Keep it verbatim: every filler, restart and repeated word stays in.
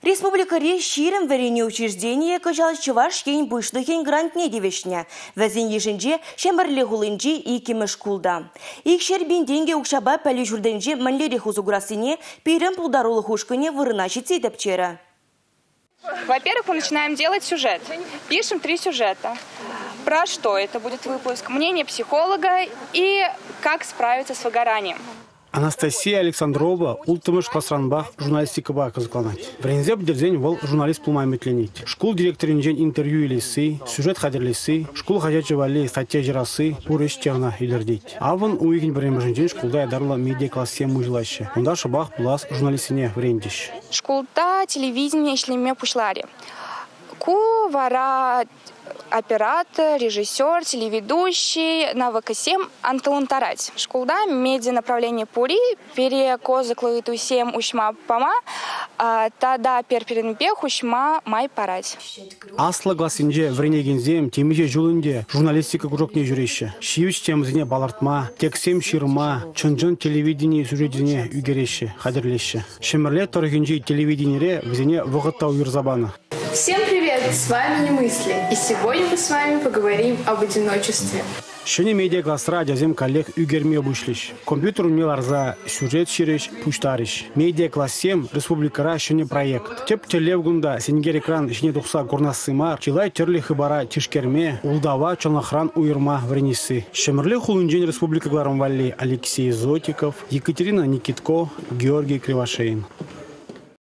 Республикари ширым варене учреждение кожал чуваш ень бушлыхен грантне девешня. Вазин ешенже шемберле хулынжи и кемеш кулда. Их шербин деньги укшаба пали журденже манлери хузуграсыне пирым плударулы хушкыне вырыначицы депчера. Во-первых, мы начинаем делать сюжет. Пишем три сюжета. Про что это будет выпуск, мнение психолога и как справиться с выгоранием. Анастасия Александрова ултымыш касранбах журналистика ба кызыкланат. Брензе бдерзен вол журналист пулмай метленет. Школ директоринжен интервью илеси, сюжет хадерлеси, школ хажачевали статья жирасы, уреш техна илердит. Аван уйгин бремженжен школда дарла медиа классе мужлаще. Унда шабах плас журналистине врендиш. Школда телевидение шлеме пушлари. Ку вара оператор, режиссер, телеведущий, навыкасем анталантарать. Школда медиа направление пури, перекозы клоиту сем ушма пама, тада перперенбех ушма май парать. Асла гласинже вренегензем темиже жулунде журналистика кружок не жюрище. Шивич темзине балартма, тексем ширма, чонжон телевидение сюжетине үгереше, хадерлеше. Шемерле торгенжи телевидениере взине вогатта уйрзабана. Всем привет! С вами Немысли, и сегодня мы с вами поговорим об одиночестве. Шыне медиа классра жазем коллег үгерме обушлиш. Компьютер умеларза сюжет шириш, пуштариш. Медиа классем республикара шыне проект. Теп телевгунда сенгер экран шыне тухса горнасымар, чилай терли хыбара тишкерме, улдава чонахран уйырма вренисы. Шемерле хулунжен республика Гларомвали Алексей Зотиков, Екатерина Никитко, Георгий Кривошеин.